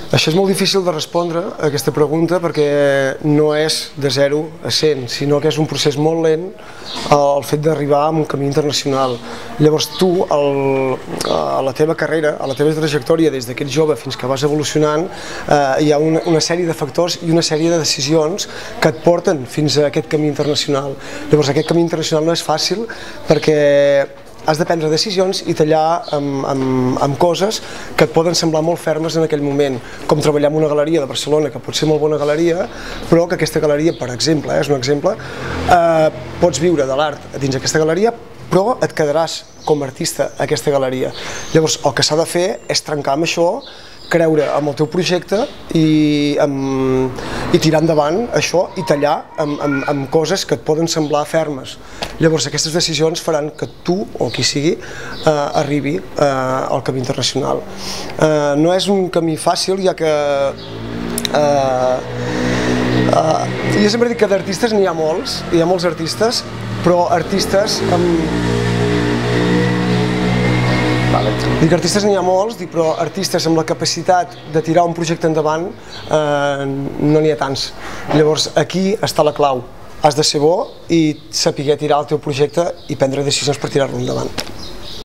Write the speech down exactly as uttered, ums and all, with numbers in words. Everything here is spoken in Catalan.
Això és molt difícil de respondre a aquesta pregunta perquè no és de zero a cent, sinó que és un procés molt lent el fet d'arribar a un camí internacional. Llavors tu, el, a la teva carrera, a la teva trajectòria des d'aquest jove fins que vas evolucionant, eh, hi ha una, una sèrie de factors i una sèrie de decisions que et porten fins a aquest camí internacional. Llavors aquest camí internacional no és fàcil perquè has de prendre decisions i tallar amb, amb, amb coses que et poden semblar molt fermes en aquell moment, com treballar en una galeria de Barcelona, que pot ser molt bona galeria, però que aquesta galeria, per exemple, eh, és un exemple, eh, pots viure de l'art dins aquesta galeria, però et quedaràs com a artista a aquesta galeria. Llavors, el que s'ha de fer és trencar amb això, creure amb el teu projecte i, amb, i tirar endavant això i tallar amb, amb, amb coses que et poden semblar fermes. Llavors aquestes decisions faran que tu, o qui sigui, eh, arribi eh, al camí internacional. Eh, no és un camí fàcil, ja que eh, eh, jo sempre dic que d'artistes n'hi ha molts, hi ha molts artistes, però artistes amb... Dic artistes n'hi ha molts, però artistes amb la capacitat de tirar un projecte endavant eh, no n'hi ha tants. Llavors aquí està la clau. Has de ser bo i saber tirar el teu projecte i prendre decisions per tirar-lo endavant.